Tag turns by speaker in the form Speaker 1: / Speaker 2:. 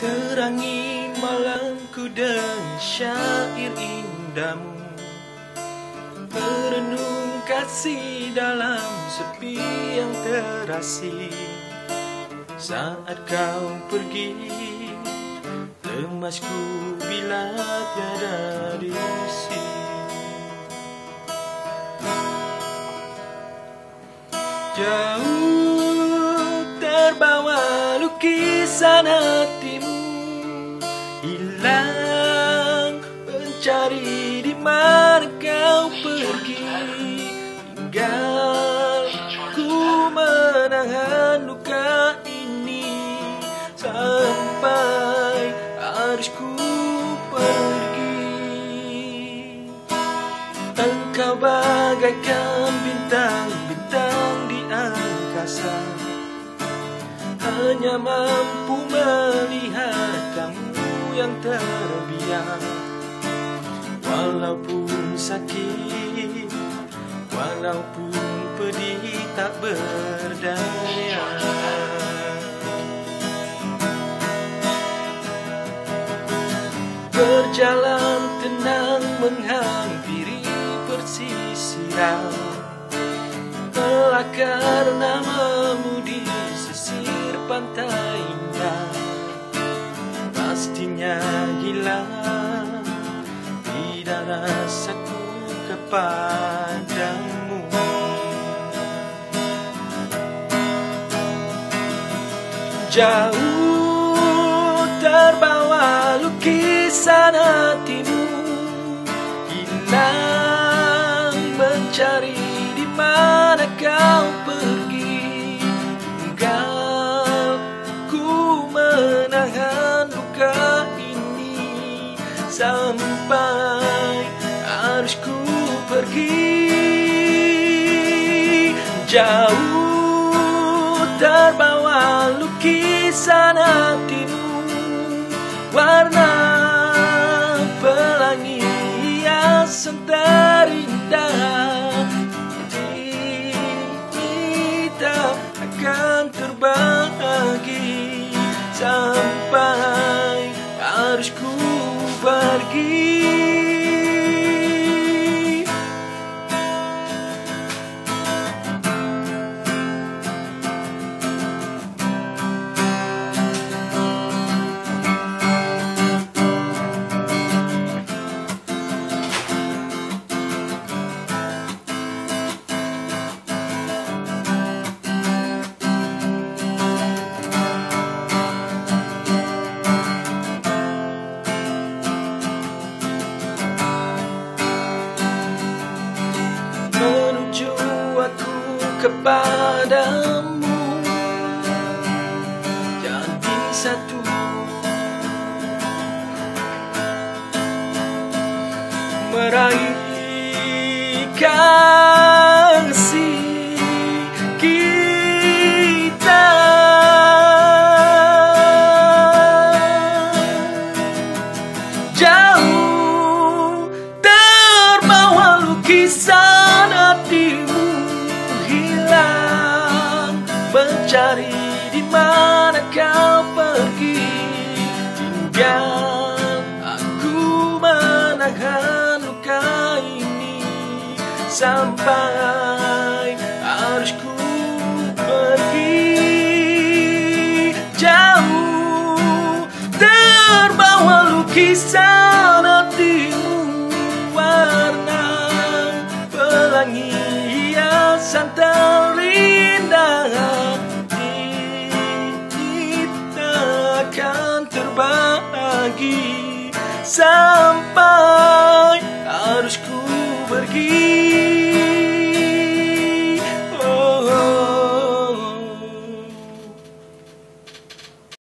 Speaker 1: Terangi malamku dengan syair indahmu, merenung kasih dalam sepi yang terasing. Saat kau pergi, lemasku bila tiada di sini. Jauh terbawa lukisan hatimu, hilang mencari di mana kau pergi. Tinggal ku menahan luka ini sampai harus ku pergi. Engkau bagaikan bintang-bintang di angkasa, hanya mampu melihat kamu yang terbiar. Walaupun sakit, walaupun pedih tak berdaya. Berjalan tenang menghampiri persisiran, melakar namamu di sisir pantai indah. Pastinya hilang tidak rasaku kepadamu. Jauh terbawa lukisan hatimu, hilang mencari di mana kau pergi. Tinggal ku menahan luka ini sampai harus ku pergi. Jauh terbawa lukisan hatimu, warna pelangi hiasan terindah. Kita akan terbagi sampai harus ku pergi. Menuju aku kepadamu, jadi satu. Meraih kasih kita, jauh terbawa lukisan hatimu, hilang mencari di mana kau pergi. Tinggal aku menahan luka ini sampai harus ku pergi. Jauh terbawa lukisan hatimu, warna pelangi hiasan terindah. Kita akan terbagi sampai harus ku pergi.